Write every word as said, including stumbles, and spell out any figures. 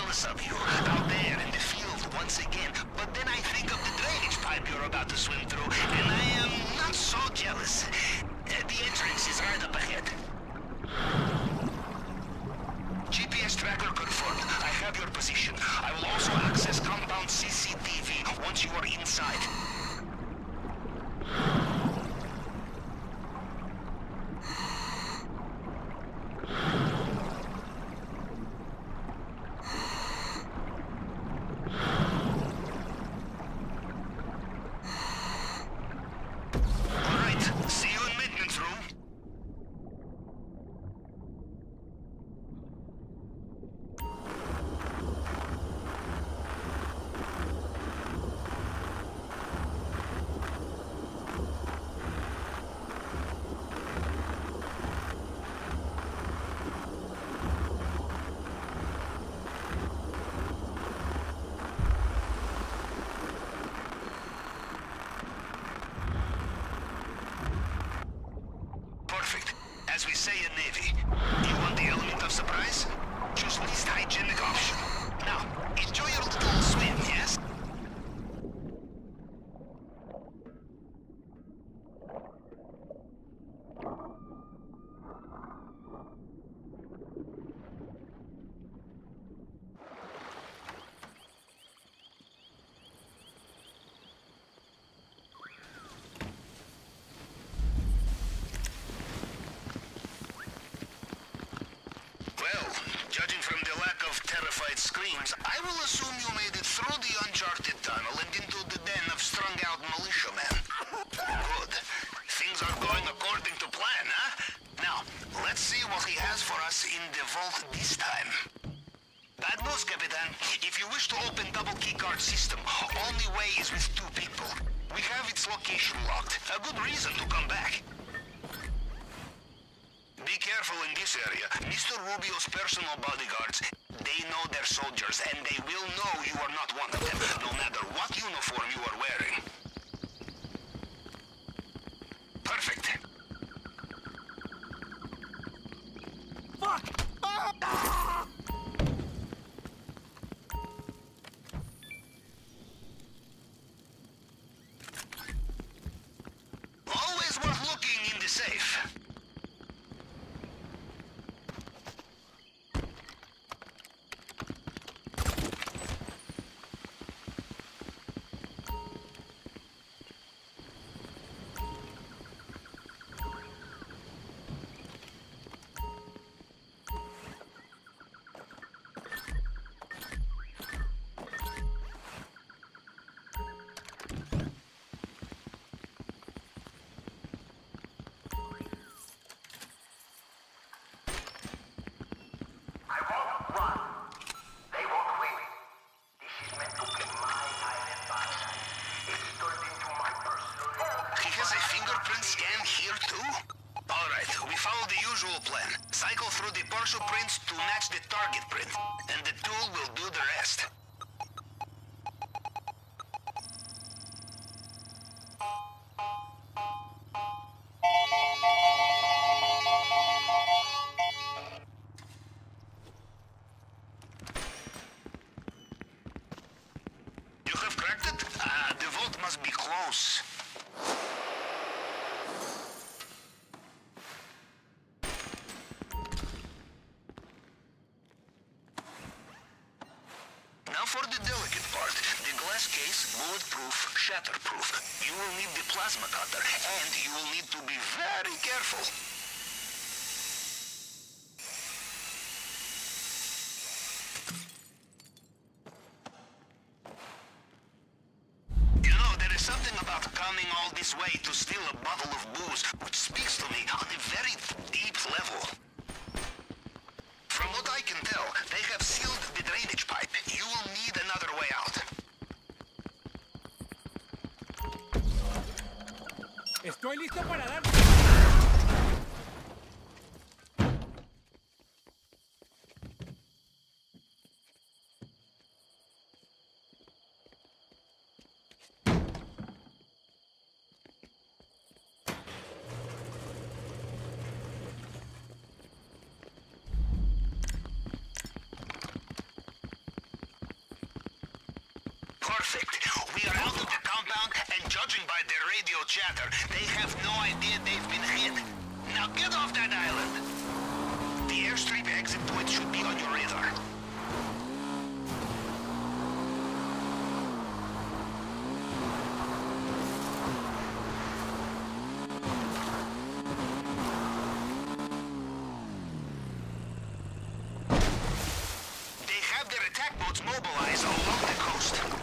jealous of you, out there in the field once again. But then I think of the drainage pipe you're about to swim through, and I am not so jealous. Uh, the entrance is right up ahead. G P S tracker confirmed. I have your position. I will also access compound C C T V once you are inside. As we say in Navy, you want the element of surprise? Choose least hygienic option. Now, enjoy your little swim, yes? Judging from the lack of terrified screams, I will assume you made it through the uncharted tunnel and into the den of strung-out militiamen. Good. Things are going according to plan, huh? Now, let's see what he has for us in the vault this time. Bad news, Capitan. If you wish to open double keycard system, only way is with two people. We have its location locked. A good reason to come back. Be careful in this area. Mister Rubio's personal bodyguards, they know their soldiers, and they will know you are not one of them, no matter what uniform you are wearing. Perfect. Fuck! Ah! Always worth looking in the safe. Plan. Cycle through the partial prints to match the target print, and the tool will do the rest. You have cracked it? Ah, the vault must be close. Now for the delicate part, the glass case, bulletproof, shatterproof. You will need the plasma cutter, and you will need to be very careful. You know, there is something about coming all this way to steal a bottle of booze, which speaks to me on a very deep level. From what I can tell, they have sealed the drainage pipe. You will need another way out. Estoy listo para dar... Perfect. We are out of the compound, and judging by their radio chatter, they have no idea they've been hit. Now get off that island. The airstrip exit point should be on your radar. They have their attack boats mobilized along the coast.